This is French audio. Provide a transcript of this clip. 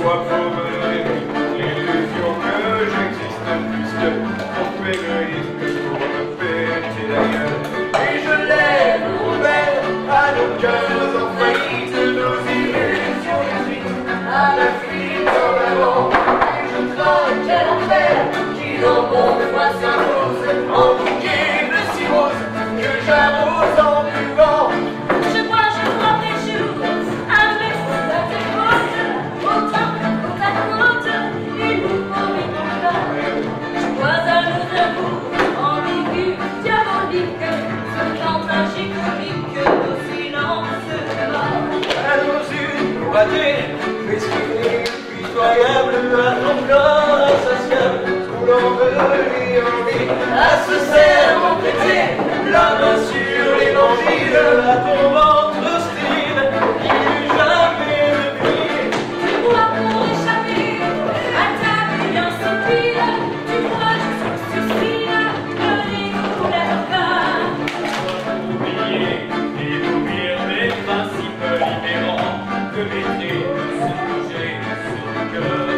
fois pour me donner l'illusion que j'existe plus que mon égoïsme pour me péter la gueule. Et je lève mon verre à nos cœurs en faillite, nos illusions détruites, à la fuite en avant. Et je crains quel enfer qui dans mon foie s'impose en bouquet de cirrhose que j'arrose en buvant. Je vois des jours avec côte à tes côtes, autant que côte à côte, il vous faut une encore. Je vois un autre amour ambigu, diabolique, ce chant tragique, comique, nos silences morts. À nos yeux ratés, mesquinés, pitoyables, à ton corps insatiable, coulant de lit en lit, à ce serment prêté, la main sur l'évangile, à ton ventre stérile, qui n'eut jamais de prix. Tu bois pour échapper à ta vie insipide, tu bois jusqu'au suicide, que l'égo lève pas. Oublier et ouvrir les principes libérants que maîtrise ce projet sur le cœur.